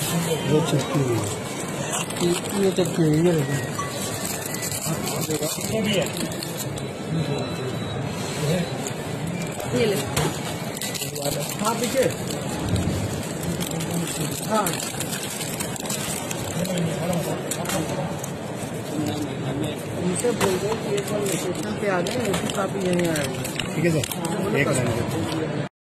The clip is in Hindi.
वो चिपकी हुई है, ये चिपकी हुई है। ये ले। हाँ पीछे, हाँ उनसे बोल दो कि एक बार लोकेशन पे आ जाए, काफी यहीं आएगा। ठीक है सर, एक